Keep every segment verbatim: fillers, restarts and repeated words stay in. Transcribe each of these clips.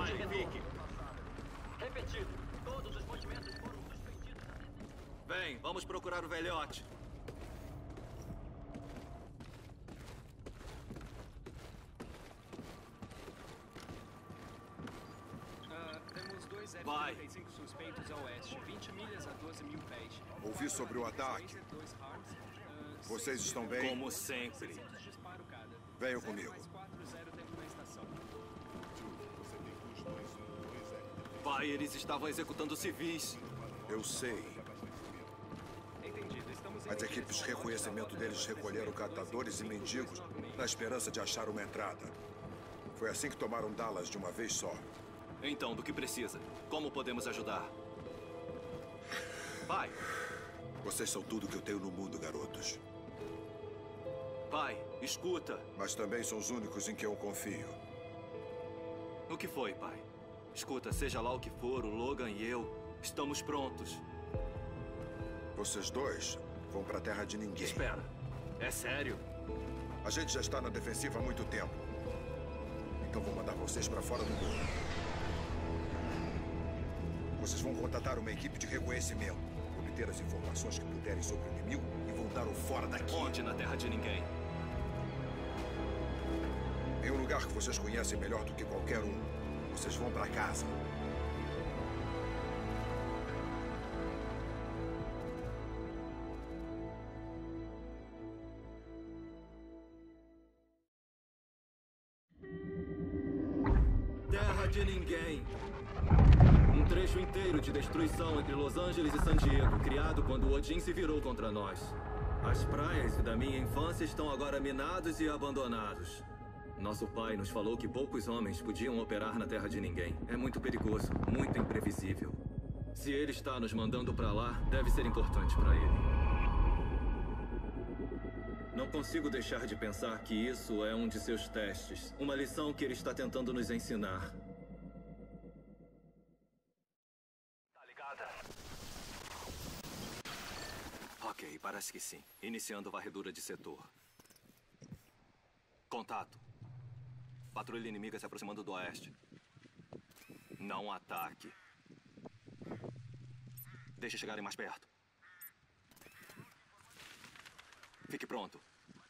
de retorno. Repetido. Todos os mantimentos foram suspendidos. Bem, vamos procurar o velhote. Uh, temos dois F Vai. trinta e cinco suspeitos a oeste, vinte milhas a doze mil pés. Ouvi sobre o ataque. Dois Harms, uh, Vocês estão bem? Como sempre. seiscentos disparo cada. Venham Zero comigo. mais quatro, zero tempo na estação. Pai, eles estavam executando civis. Eu sei. Entendido, estamos em As equipes de reconhecimento deles recolheram catadores e mendigos na esperança de achar uma entrada. Foi assim que tomaram Dallas de uma vez só. Então, do que precisa? Como podemos ajudar? Pai, Vocês são tudo que eu tenho no mundo, garotos. pai, escuta. Mas também são os únicos em quem eu confio. O que foi, pai? Escuta, seja lá o que for, o Logan e eu estamos prontos. Vocês dois vão pra terra de ninguém. Espera, é sério? A gente já está na defensiva há muito tempo. Então vou mandar vocês pra fora do muro. Vocês vão contatar uma equipe de reconhecimento, obter as informações que puderem sobre o inimigo e vão dar o fora daqui. Onde na terra de ninguém? Em um lugar que vocês conhecem melhor do que qualquer um. Vocês vão pra casa. Terra de ninguém. Um trecho inteiro de destruição entre Los Angeles e San Diego, criado quando Odin se virou contra nós. As praias da minha infância estão agora minados e abandonados. Nosso pai nos falou que poucos homens podiam operar na terra de ninguém. É muito perigoso, muito imprevisível. Se ele está nos mandando pra lá, deve ser importante pra ele. Não consigo deixar de pensar que isso é um de seus testes. Uma lição que ele está tentando nos ensinar. Tá ligada? Ok, parece que sim. Iniciando varredura de setor. Contato. Patrulha inimiga se aproximando do oeste. Não ataque. Deixe chegarem mais perto. Fique pronto.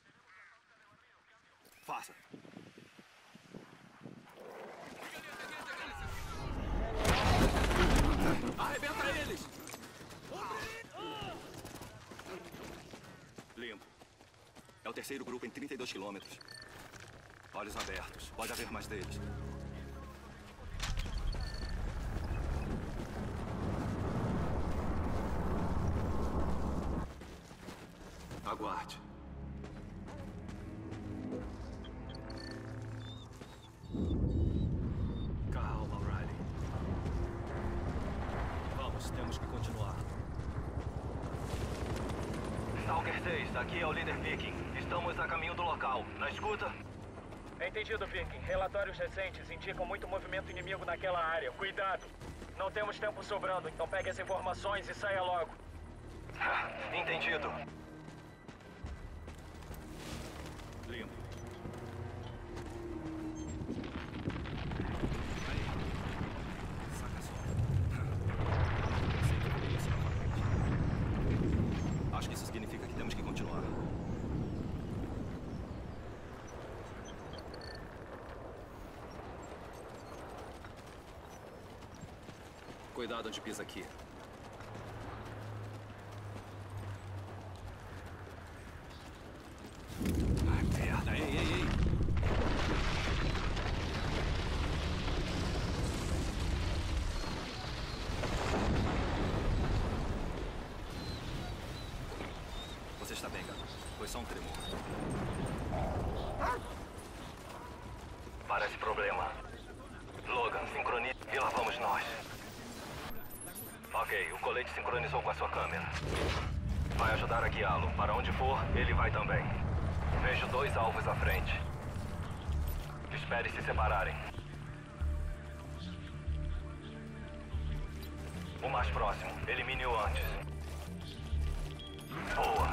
Faça. Arrebenta eles! Limpo. É o terceiro grupo em trinta e dois quilômetros. Olhos abertos. Pode haver mais deles. Aguarde. Calma, Riley. Vamos, temos que continuar. Stalker seis, aqui é o líder Viking. Estamos a caminho do local. Na escuta? Entendido, Viking. Relatórios recentes indicam muito movimento inimigo naquela área. Cuidado! Não temos tempo sobrando, então pegue as informações e saia logo. Entendido. Limpo. Aí. Saca só. Sei que poderia ser novamente. Acho que isso significa que temos que continuar. Cuidado onde pisa aqui. Ai, merda. Ei, ei, ei. Você está bem, garoto. Foi só um tremor. Parece problema. Logan, sincroniza e lá vamos nós. Ok, o colete sincronizou com a sua câmera. Vai ajudar a guiá-lo. Para onde for, ele vai também. Vejo dois alvos à frente. Espere se separarem. O mais próximo, elimine-o antes. Boa.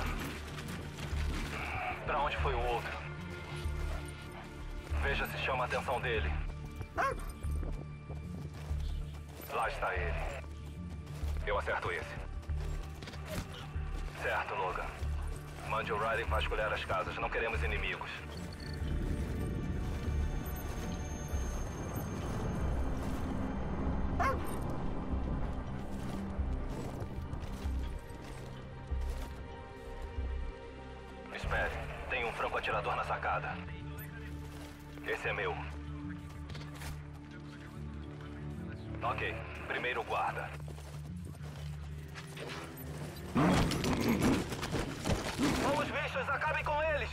Para onde foi o outro? Veja se chama a atenção dele. Lá está ele. Eu acerto esse. Certo, Logan. Mande o Riley vasculhar as casas. Não queremos inimigos. Espere. Tem um franco-atirador na sacada. Esse é meu. Ok. Primeiro guarda. Vamos, bichos! Acabem com eles!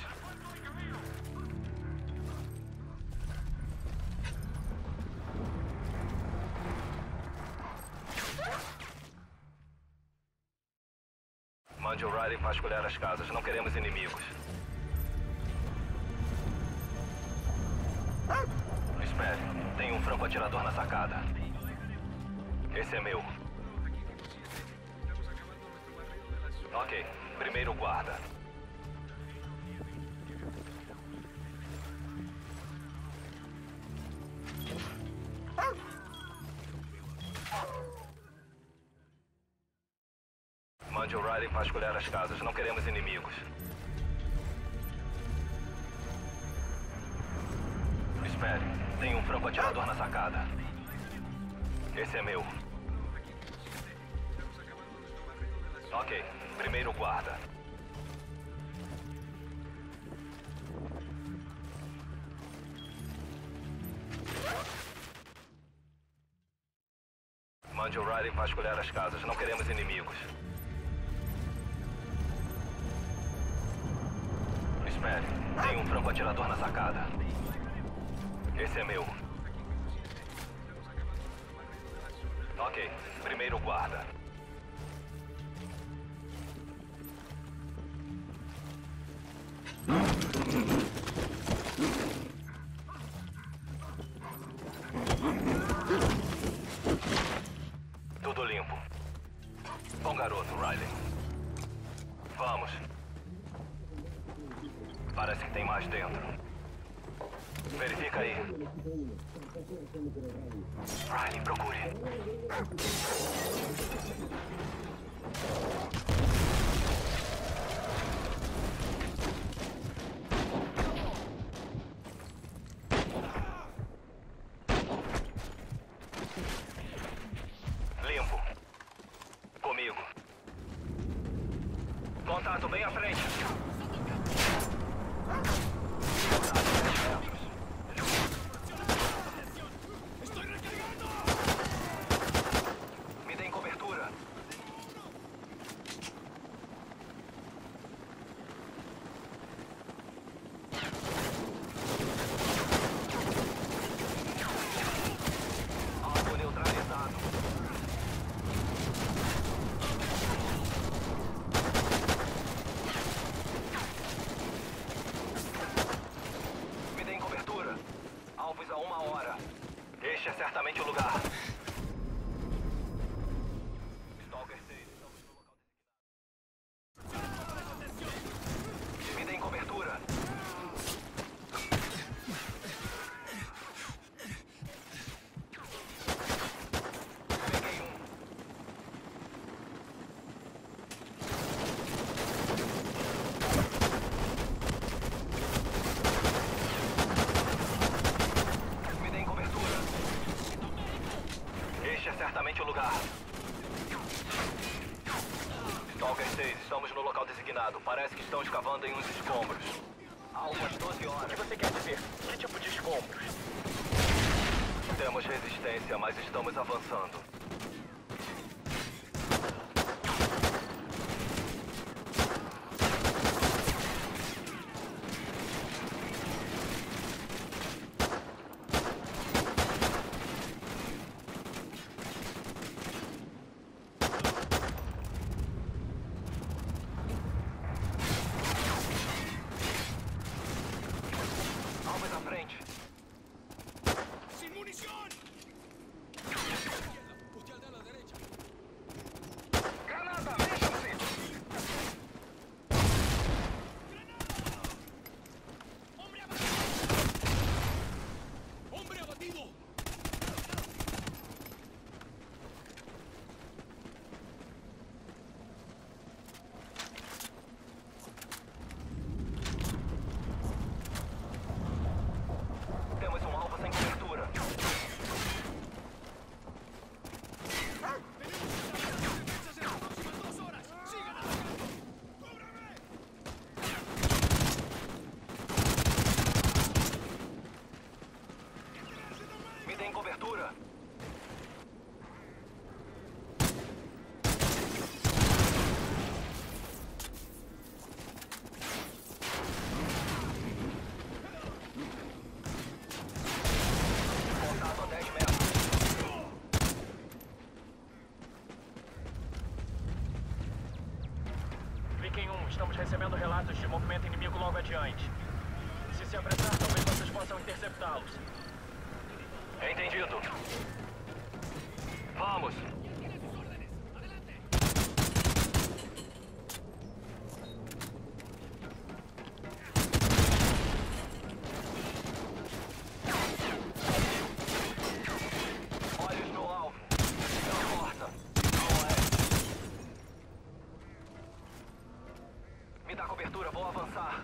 Mande o Riley vasculhar as casas. Não queremos inimigos. Espere. Tem um franco-atirador na sacada. Esse é meu. Ok. Primeiro guarda. Mande o Riley vasculhar as casas. Não queremos inimigos. Espere. Tem um franco-atirador na sacada. Esse é meu. Ok. Primeiro guarda. Mande o Riley vasculhar as casas. Não queremos inimigos. Espere. Tem um franco-atirador na sacada. Esse é meu. Ok. Primeiro guarda. Tudo limpo. Bom garoto, Riley. Vamos. Parece que tem mais dentro. Verifica aí. Riley, procure. Limpo. Comigo. Contato bem à frente. Me deem cobertura. Alvo neutralizado. Me deem cobertura. Alvos a uma hora. Este é certamente o lugar. Stalker seis, estamos no local designado. Me deem cobertura. Peguei um. Me deem cobertura. Este é certamente o lugar. Stalker seis, estamos no local designado. Parece que estão escavando em uns escombros. Algo às doze horas. O que você quer dizer? Que tipo de escombros? Temos resistência, mas estamos avançando. Alvos à frente. ¡Sin munición! Granada, mexam-se! ¡Hombre abatido! contatos de movimento inimigo logo adiante. Se se apressar, talvez vocês possam interceptá-los. Entendido. Vamos. Olhos no alvo. Na porta. Ao oeste. Me dá cobertura, vou avançar.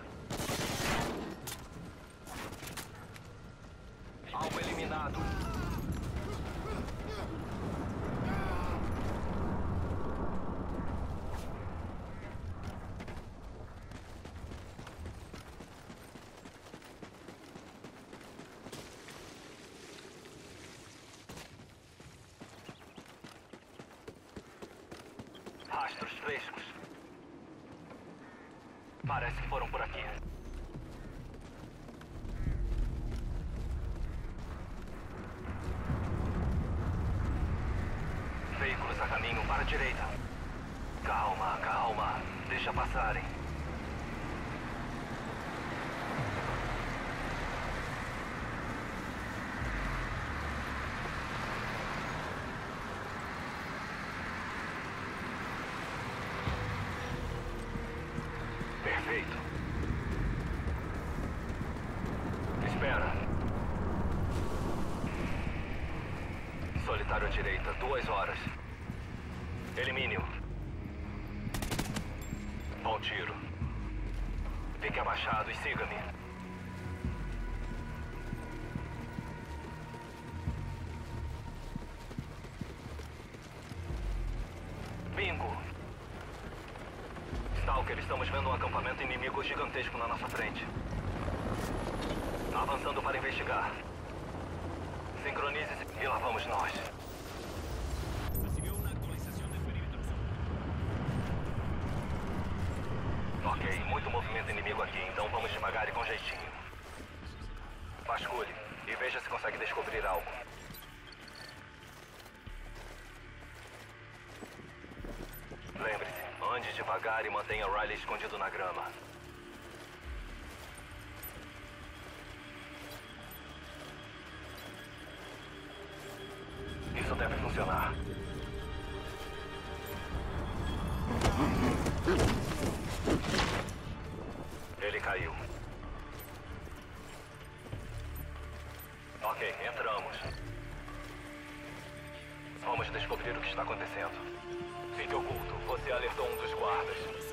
Alvo eliminado. Rastros frescos. Parece que foram por aqui. Veículos a caminho para a direita. Calma, calma. Deixa passarem. Perfeito. Espera. Solitário à direita, duas horas. Elimine-o. Bom tiro. Fique abaixado e siga-me. Bingo. Stalker, estamos vendo um acampamento inimigo gigantesco na nossa frente. Avançando para investigar. Sincronize-se e lá vamos nós. Ok, muito movimento inimigo aqui, então vamos devagar e com jeitinho. Vasculhe e veja se consegue descobrir algo. Lembre-se, ande devagar e mantenha Riley escondido na grama. Isso deve funcionar. Ele caiu. Ok, entramos. Vamos descobrir o que está acontecendo. Fique oculto. Você alertou um dos guardas.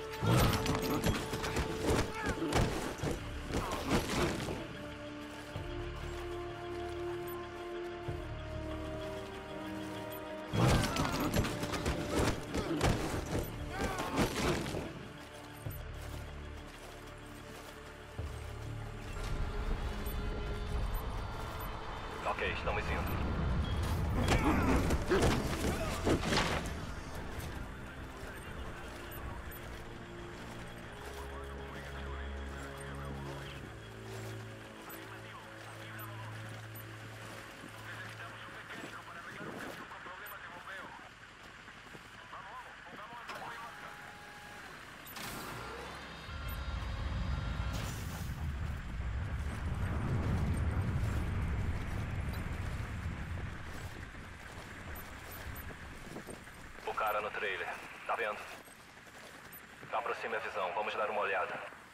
Ok, estamos indo. Cara no trailer. Tá vendo? Aproxime a visão. Vamos dar uma olhada.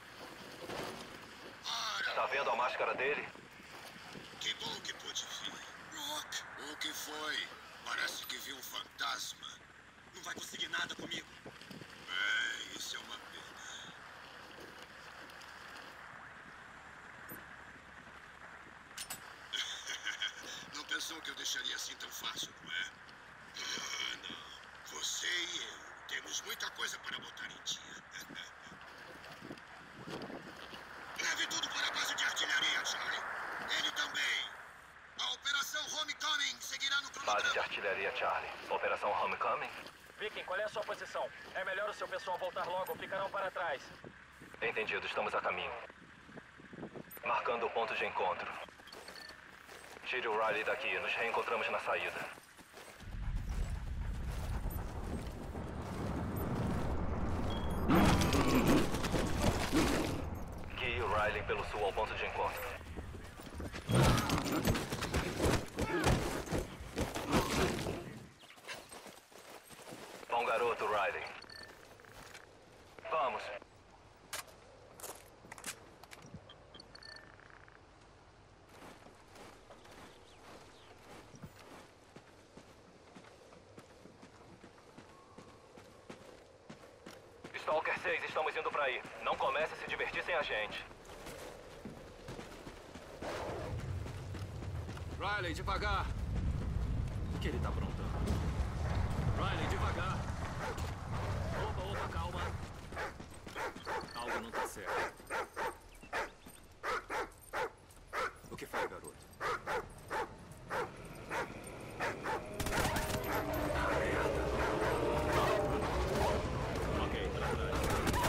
Tá vendo a máscara dele? Que bom que pude vir. Rock, o que foi? Parece que viu um fantasma. Não vai conseguir nada comigo. É, isso é uma pena. Não pensou que eu deixaria assim tão fácil, não é? Ah, não. Você e eu temos muita coisa para botar em dia. Leve tudo para a base de artilharia, Charlie. Ele também. A Operação Homecoming seguirá no cronograma. Base de artilharia, Charlie. Operação Homecoming? Viking, qual é a sua posição? É melhor o seu pessoal voltar logo ou ficarão para trás. Entendido, estamos a caminho. Marcando o ponto de encontro. Tire o Riley daqui, nos reencontramos na saída. sul ao ponto de encontro. Bom garoto, Riley. Vamos. Stalker seis, estamos indo pra aí. Não comece a se divertir sem a gente. Riley, devagar. O que ele tá aprontando? Riley, devagar. Opa, opa, calma. Algo não tá certo. O que foi, garoto? Ok, pra trás.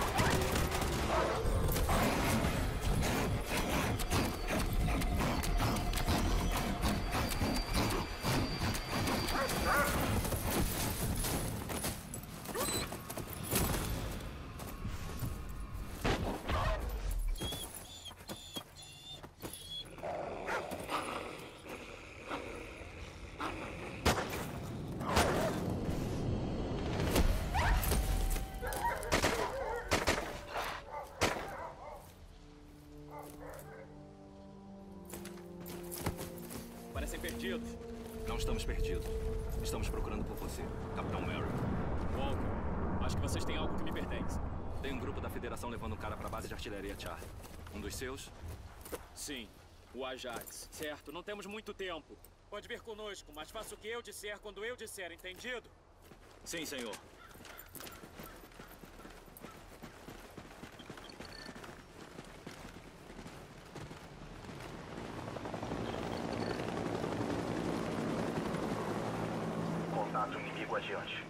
Parecem perdidos. Não estamos perdidos. Estamos procurando por você, Capitão Merrick. Walker, acho que vocês têm algo que me pertence. Tem um grupo da Federação levando um cara pra base de artilharia Charlie. Um dos seus? Sim, o Ajax. Certo, não temos muito tempo. Pode vir conosco, mas faça o que eu disser quando eu disser, entendido? Sim, senhor. Contato inimigo adiante.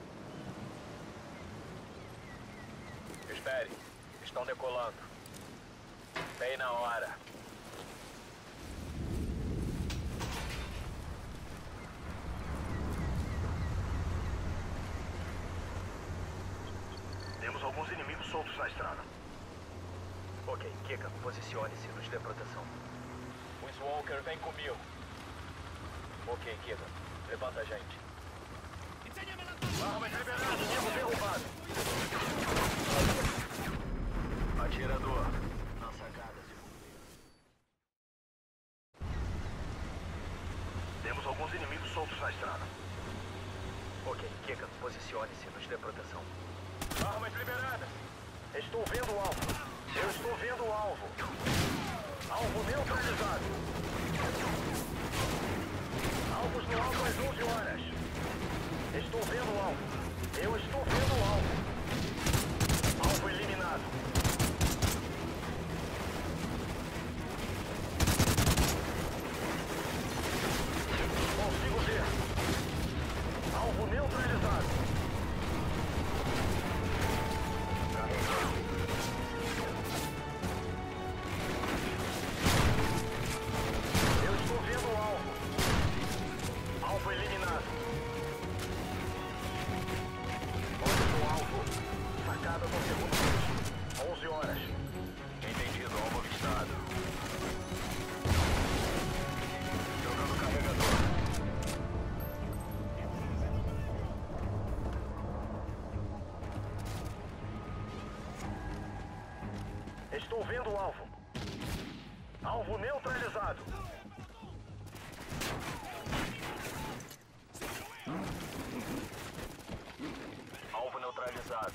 Espere. Estão decolando. Bem na hora. Temos alguns inimigos soltos na estrada. Ok, Kika, posicione-se, nos dê proteção. Os Walker, vem comigo. Ok, Kika, levanta a gente. Armas liberadas, inimigo derrubado. Atirador. Na sacada, temos alguns inimigos soltos na estrada. Ok, Kika, posicione-se, nos dê proteção. Armas liberadas. Estou vendo o alvo. Eu estou vendo o alvo. Alvo neutralizado. Alvos no alvo às onze horas. Estou vendo o alvo. Eu estou vendo o alvo. Alvo eliminado. Consigo ver. Alvo neutralizado. Eu estou vendo o alvo. Alvo eliminado. Olha o alvo. Sacada no segundo. onze horas. Entendido, alvo avistado. Jogando carregador. Estou vendo o alvo. Alvo neutralizado. Alvo neutralizado.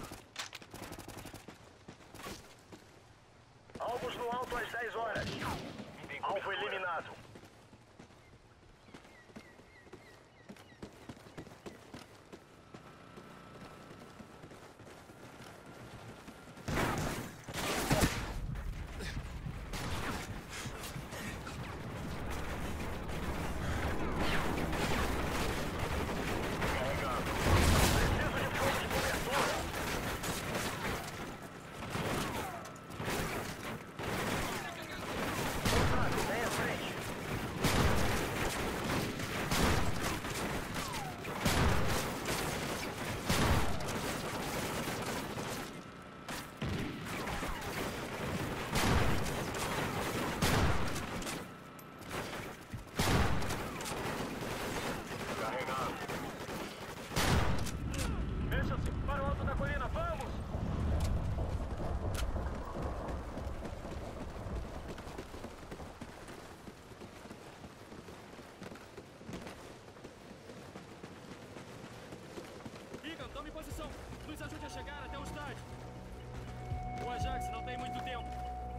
Alvos no alto às dez horas. Alvo eliminado. Preciso de ponto de cobertura. Contato, vem à frente. Tome posição. Nos ajude a chegar até o estádio. O Ajax não tem muito tempo.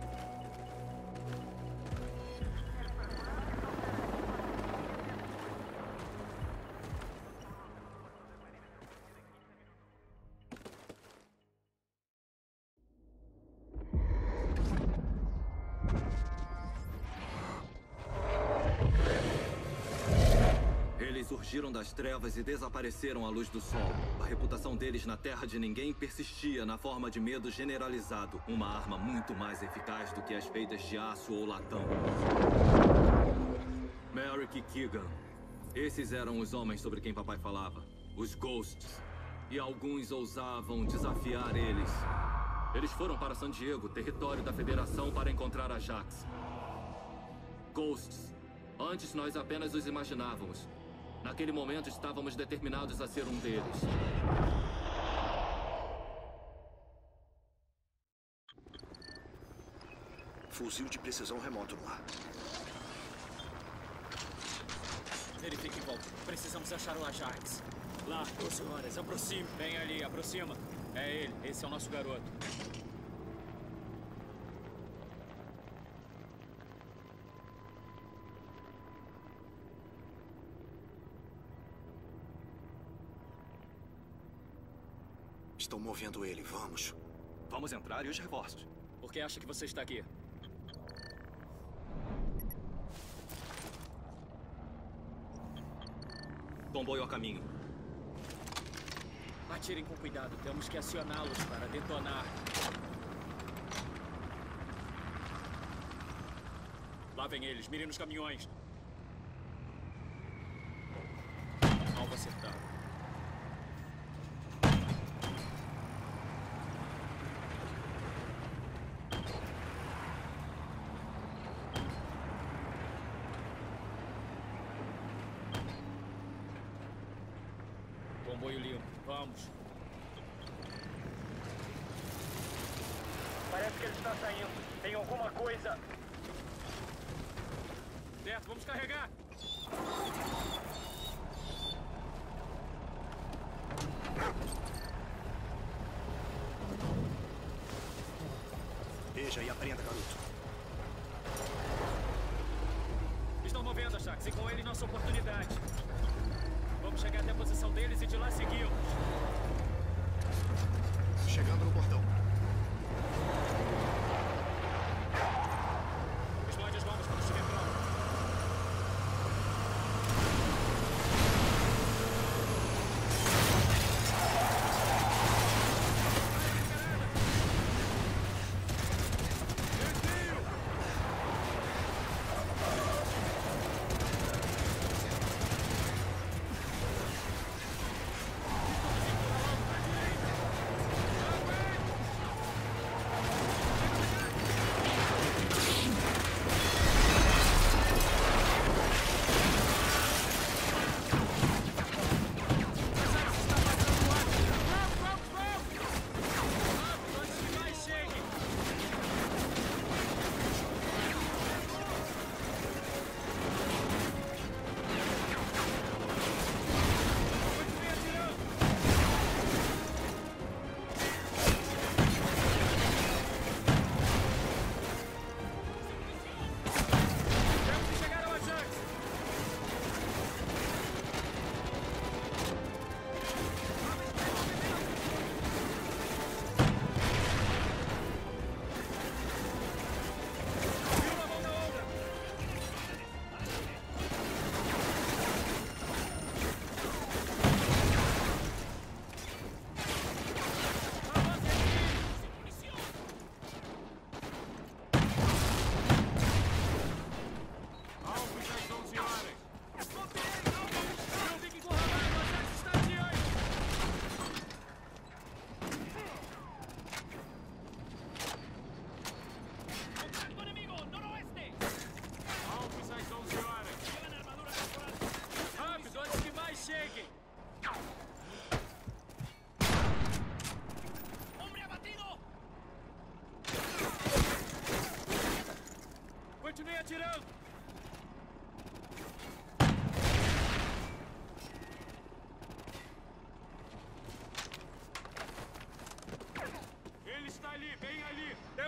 Surgiram das trevas e desapareceram à luz do sol. A reputação deles na terra de ninguém persistia na forma de medo generalizado. Uma arma muito mais eficaz do que as feitas de aço ou latão. Merrick e Keegan. Esses eram os homens sobre quem papai falava. Os Ghosts. E alguns ousavam desafiar eles. Eles foram para San Diego, território da Federação, para encontrar Ajax. Ghosts. Antes nós apenas os imaginávamos. Naquele momento, estávamos determinados a ser um deles. Fuzil de precisão remoto no ar. Verifique em volta. Precisamos achar o Ajax. Lá, doze horas. Aproxime. Vem ali, aproxima. É ele. Esse é o nosso garoto. Estão movendo ele, vamos. Vamos entrar e os reforços. Por que acha que você está aqui? Comboio a caminho. Atirem com cuidado, temos que acioná-los para detonar. Lá vem eles, mirem nos caminhões. Alvo acertado. Comboio limpo, vamos. Parece que ele está saindo. Tem alguma coisa. Certo, vamos carregar. Veja e aprenda, garoto. Estão movendo, Ajax, e com ele nossa oportunidade. Vamos chegar até a posição deles e de lá seguimos. Chegando no portão. Explode as bombas quando estiver pronto.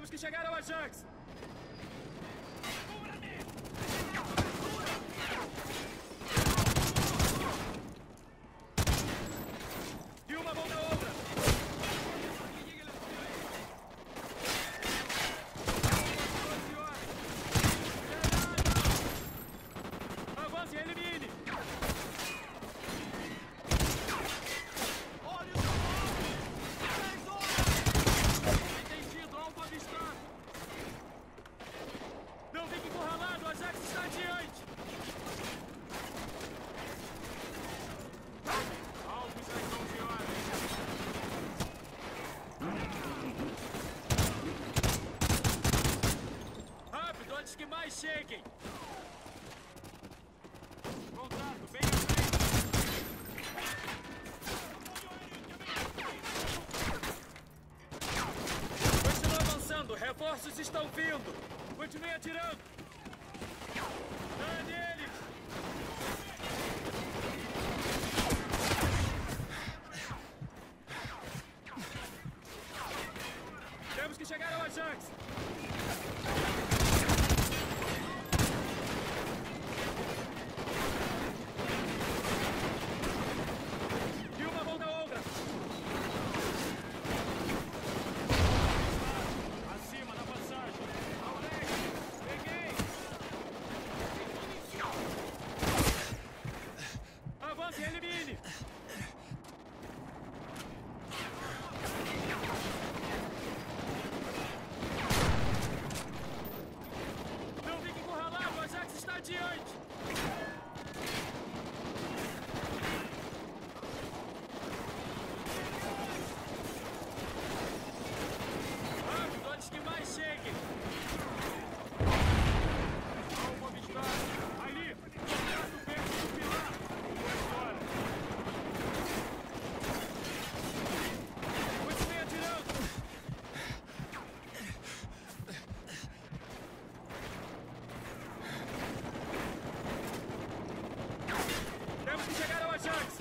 Temos que chegar ao Ajax! E uma mão na outra! Avance e elimine! Não fique encurralado, o Ajax está adiante! Alvos às onze horas! Rápido, antes que mais cheguem! Contato, bem à frente! Continua avançando, reforços estão vindo! Continue atirando! Dá neles! Temos que chegar ao Ajax! E uma mão na outra! Acima da passagem! Ao leste! Peguei! Avance e elimine! Não fique encurralado, o Ajax está adiante! Rápido, antes que mais cheguem! Alvo avistado! Ali! Contato perto do pilar! Agora! Continue atirando! Temos que chegar ao Ajax!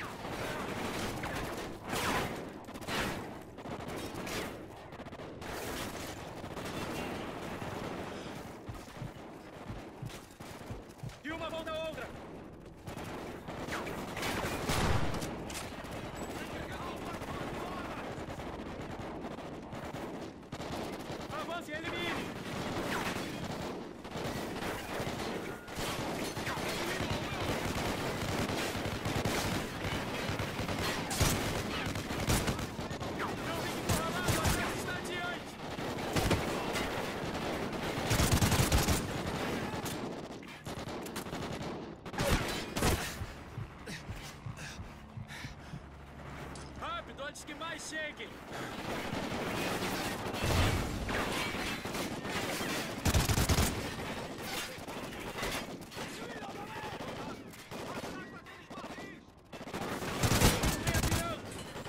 E uma mão na outra! Avance e elimine! Não fique encurralado, o Ajax está adiante! Rápido, antes que mais cheguem! Continue atirando!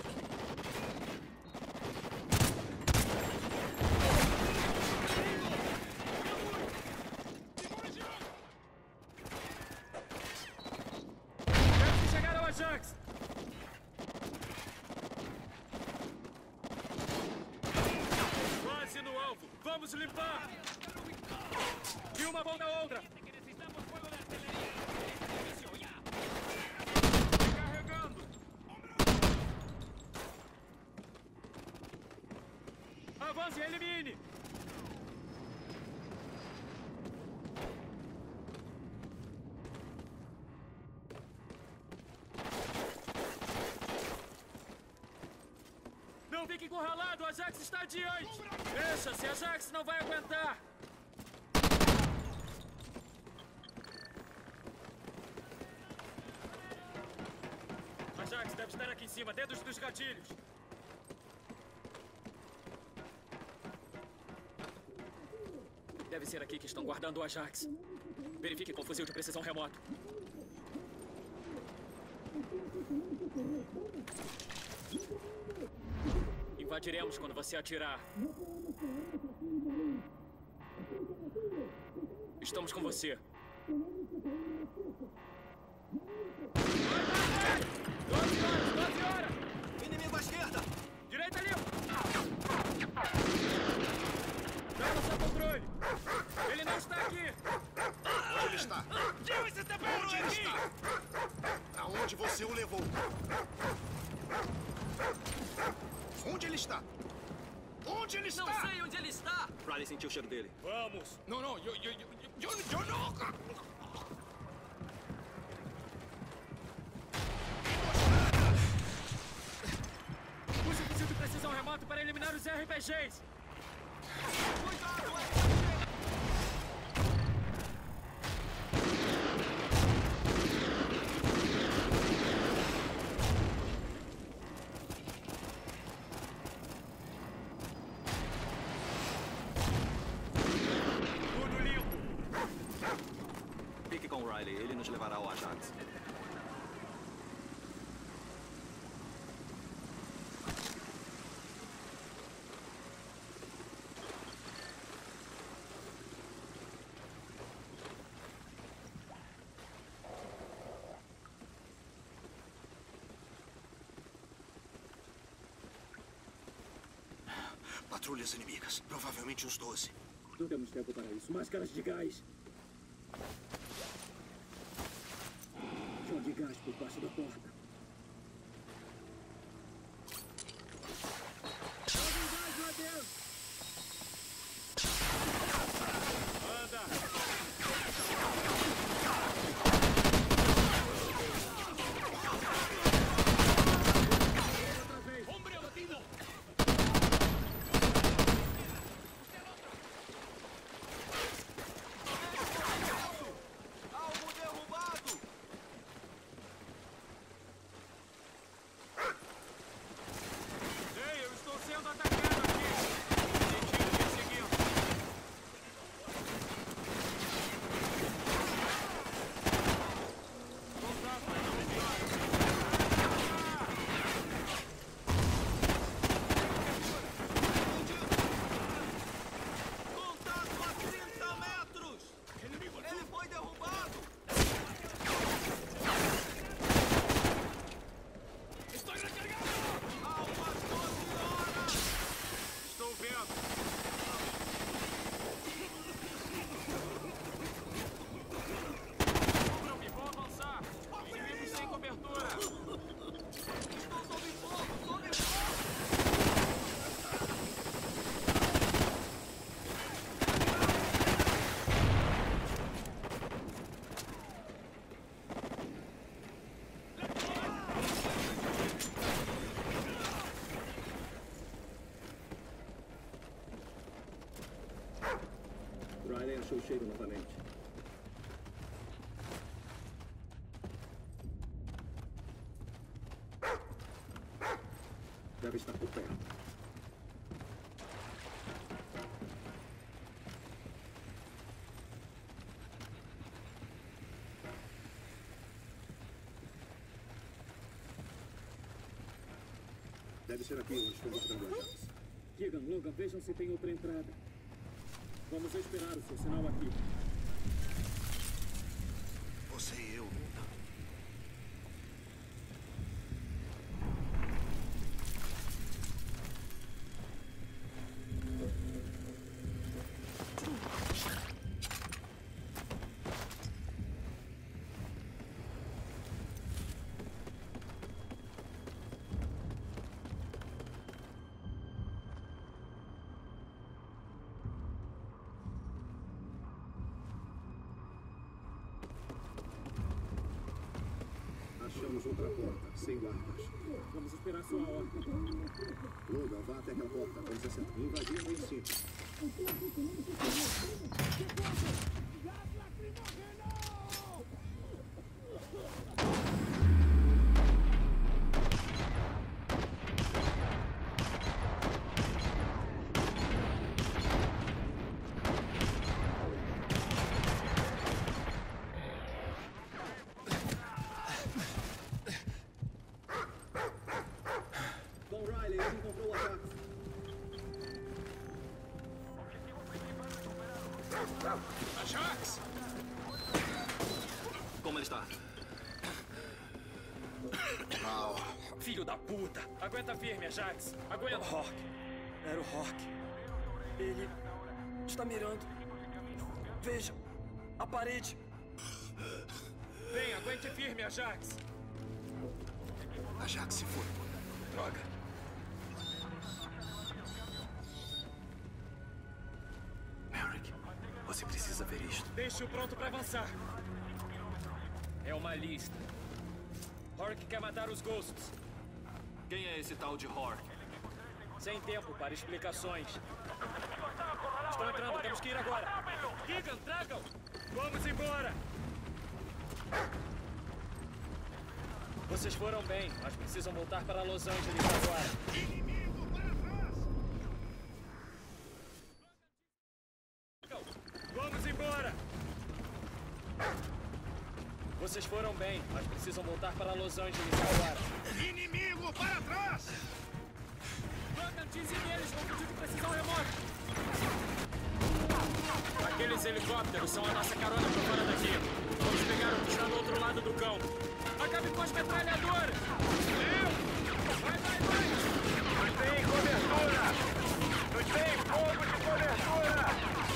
Temos que chegar ao Ajax! Quase no alvo! Vamos limpar! E uma mão na outra! Carregando! Avance e elimine! Não fique encurralado, o Ajax está adiante! Deixa-se, Ajax não vai aguentar! Ajax deve estar aqui em cima, dedos dos gatilhos! Deve ser aqui que estão guardando o Ajax. Verifique com fuzil de precisão remoto. Invadiremos quando você atirar. Estamos com você. doze horas, doze horas! Inimigo à esquerda! Direita ali! Dá onde você o levou. Onde ele está? Onde ele está? Não sei onde ele está! Riley sentiu o cheiro dele. Vamos! Não, não, eu, eu, eu, eu, eu não... Use o fuzil de precisão remoto para eliminar os R P Gs! Cuidado, R P G! Ele nos levará ao Ajax. Patrulhas inimigas. Provavelmente uns doze. Não temos tempo para isso. Máscaras de gás. De gás por baixo da porta. Jogue gás lá dentro! Anda! Outra vez! Hombre abatido! Algo derrubado! Sendo atacado aqui! Detido me seguindo! Contato, Contato a trinta metros! Ele foi derrubado! Estou recarregado! Há umas doze horas! Estou vendo! Cubram-me, vou avançar! Inimigos sem cobertura! Estou sob fogo! Sob fogo! Riley achou o cheiro novamente. Deve estar por perto. Deve ser aqui onde estou guardando a Ajax. Keegan, Logan, vejam se tem outra entrada. Vamos esperar o seu sinal aqui. Você e eu, Luna. Achamos outra porta, sem guardas. Vamos esperar sua ordem. Logan, vá até aquela porta. Vamos acertar. Invadir lá em cima. Tom Riley, ele encontrou o Ajax. Ajax! Como ele está? Mal. Filho da puta! Aguenta firme, Ajax! Aguenta! Rock. Era o Rock. Ele está mirando. Veja, a parede. Vem, aguente firme, Ajax! Ajax se foi. Droga. Merrick, você precisa ver isto. Deixe-o pronto para avançar. É uma lista. Hork quer matar os Ghosts. Quem é esse tal de Hork? Sem tempo para explicações. Estão entrando, temos que ir agora. Keegan, tragam! Vamos embora! Vocês foram bem, mas precisam voltar para Los Angeles agora. Inimigo para trás! Vamos embora! Vocês foram bem, mas precisam voltar para Los Angeles agora. Inimigo para trás! Logan, dizem eles vão pedir de precisão remota. Aqueles helicópteros são a nossa carona para fora daqui. Vamos pegar o que está do outro lado do campo. Acabe com as metralhadoras! Vai, vai, vai! Nos tem cobertura! Nos tem fogo de cobertura!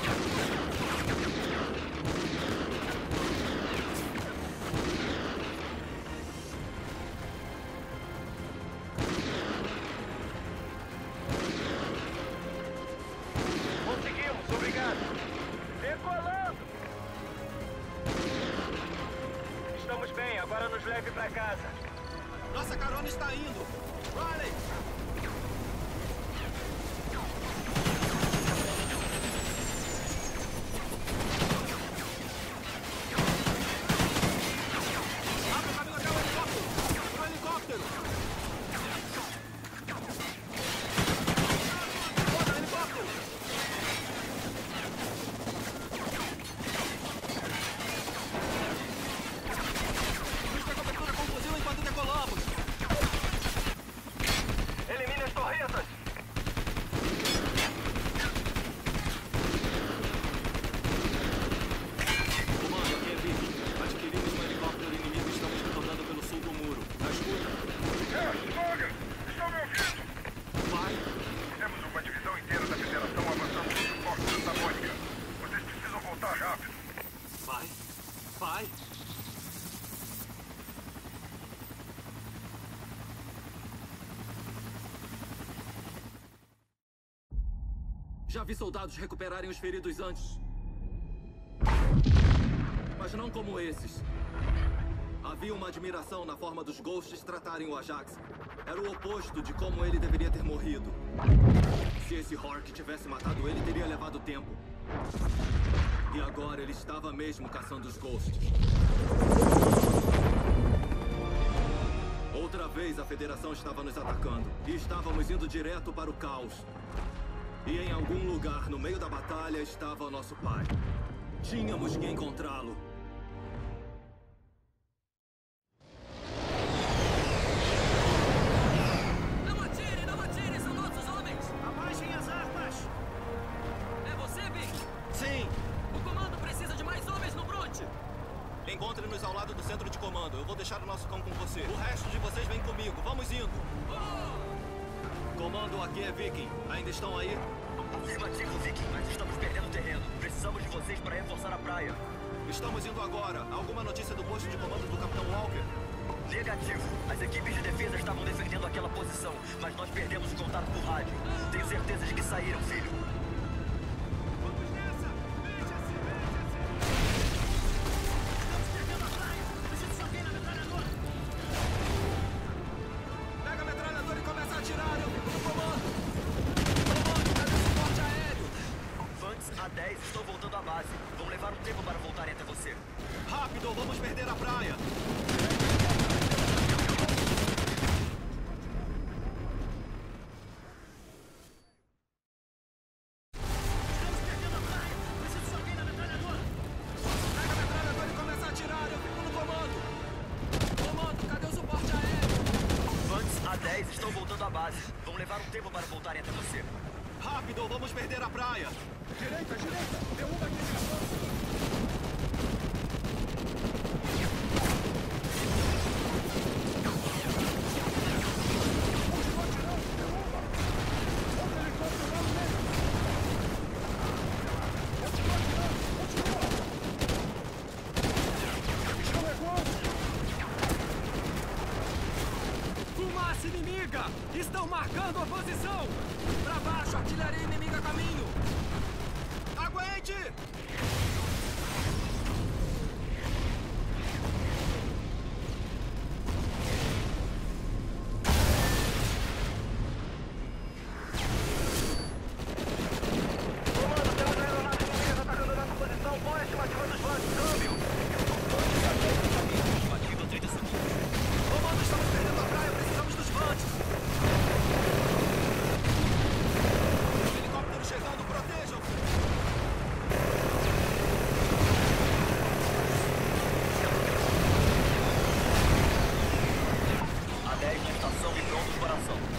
Conseguimos, obrigado! Decolando! Estamos bem, agora nos leve pra casa. Nossa carona está indo! Riley! Abre o caminho até o helicóptero! O helicóptero! Bota o helicóptero! Busca cobertura com fuzil enquanto decolamos! Elimine as torretas! Comando, aqui é Vicky. Adquirimos um helicóptero inimigo e estamos retornando pelo sul do muro. Na escuta? É, Logan! Estão me ouvindo? Vai! Temos uma divisão inteira da Federação avançando no suporte da Santa Mônica. Vocês precisam voltar rápido. Vai! Vai! Já vi soldados recuperarem os feridos antes. Mas não como esses. Havia uma admiração na forma dos Ghosts tratarem o Ajax. Era o oposto de como ele deveria ter morrido. Se esse Hork tivesse matado ele, teria levado tempo. E agora ele estava mesmo caçando os Ghosts. Outra vez a Federação estava nos atacando. E estávamos indo direto para o caos. E em algum lugar no meio da batalha estava o nosso pai. Tínhamos que encontrá-lo. Não atire, não atire, são nossos homens! Abaixem as armas! É você, Vic? Sim! O comando precisa de mais homens no Brute! Encontre-nos ao lado do centro de comando. Eu vou deixar o nosso cão com você. O resto de vocês vem comigo. Vamos indo. Oh! Comando, aqui é Viking. Ainda estão aí? Afirmativo, Viking, mas estamos perdendo terreno. Precisamos de vocês para reforçar a praia. Estamos indo agora. Alguma notícia do posto de comando do Capitão Walker? Negativo. As equipes de defesa estavam defendendo aquela posição, mas nós perdemos o contato por rádio. Tenho certeza de que saíram, filho. Vamos nessa! Veja-se, veja-se! Estamos perdendo a praia! Preciso de alguém na metralhadora! Pega a metralhadora e começa a atirar. Eu fico no comando. Comando, cadê o suporte aéreo? Vance A dez estão voltando à base. Vão levar um tempo para voltarem até você. Rápido, vamos perder a praia. Estamos perdendo a praia! Preciso de alguém na metralhadora! Pega a metralhadora e começa a atirar. Eu fico no comando. Comando, cadê o suporte aéreo? Vance A dez estão voltando à base. Vão levar um tempo para voltarem até você. Rápido, vamos perder a praia. Direita, direita! Derruba aquele avanço! força inimiga! Estão marcando a posição! Pra baixo, artilharia inimiga a caminho! Aguente! estação e prontos para ação.